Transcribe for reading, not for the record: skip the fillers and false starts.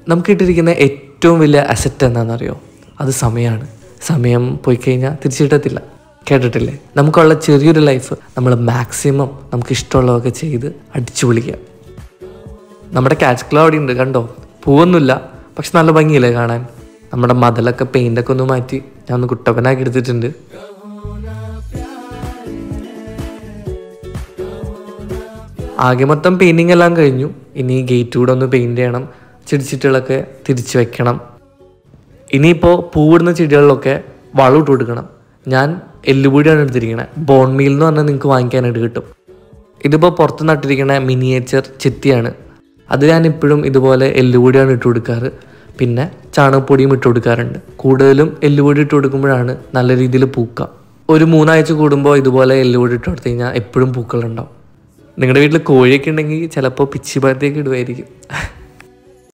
നമുക്കിട്ടിരിക്കുന്ന ഏറ്റവും വലിയ അസറ്റ് എന്താണെന്നറിയോ? അത് സമയമാണ്. സമയം പോയി കഴിഞ്ഞാൽ തിരിച്ചു കിട്ടത്തില്ല. കേട്ടിട്ടില്ലേ? നമുക്കുള്ള ചെറിയൊരു ലൈഫ് നമ്മൾ മാക്സിമം നമുക്ക് ഇഷ്ടമുള്ളതൊക്കെ ചെയ്ത് അടിച്ചു പൊളിക്കുക. നമ്മുടെ കാച്ച് ക്ലൗ അവിടെ ഉണ്ട്, കണ്ടോ? പൂവൊന്നുമില്ല, പക്ഷെ നല്ല ഭംഗിയില്ലേ കാണാൻ? നമ്മുടെ മതിലൊക്കെ പെയിൻ്റൊക്കെ ഒന്ന് മാറ്റി ഞാൻ ഒന്ന് കുട്ടപ്പനാക്കി എടുത്തിട്ടുണ്ട്. ആകെ മൊത്തം പെയിൻറ്റിങ് എല്ലാം കഴിഞ്ഞു. ഇനി ഗേറ്റ് കൂടെ ഒന്ന് പെയിൻറ്റ് ചെയ്യണം, ചെടിച്ചിട്ടുകളൊക്കെ തിരിച്ചു വെക്കണം. ഇനിയിപ്പോൾ പൂവിടുന്ന ചെടികളിലൊക്കെ വളം ഇട്ട് കൊടുക്കണം. ഞാൻ എല്ലുപൊടിയാണ് എടുത്തിരിക്കണത്. ബോൺ മീൽ എന്ന് പറഞ്ഞാൽ നിങ്ങൾക്ക് വാങ്ങിക്കാനായിട്ട് കിട്ടും. ഇതിപ്പോൾ പുറത്ത് നട്ടിരിക്കുന്ന മിനിയേച്ചർ ചെത്തിയാണ്. അത് ഞാൻ ഇപ്പോഴും ഇതുപോലെ എല്ലുപൊടിയാണ് ഇട്ട് കൊടുക്കാറ്. പിന്നെ ചാണകപ്പൊടിയും ഇട്ട് കൊടുക്കാറുണ്ട്. കൂടുതലും എല്ലുപൊടി ഇട്ട് കൊടുക്കുമ്പോഴാണ് നല്ല രീതിയിൽ പൂക്കുക. ഒരു 3 ആഴ്ച കൂടുമ്പോൾ ഇതുപോലെ എല്ലുപൊടി ഇട്ട് കൊടുത്തു കഴിഞ്ഞാൽ എപ്പോഴും പൂക്കളുണ്ടാവും. നിങ്ങളുടെ വീട്ടിൽ കോഴിയൊക്കെ ഉണ്ടെങ്കിൽ ചിലപ്പോൾ പിച്ചി ഭാഗത്തേക്ക് ഇടുമായിരിക്കും.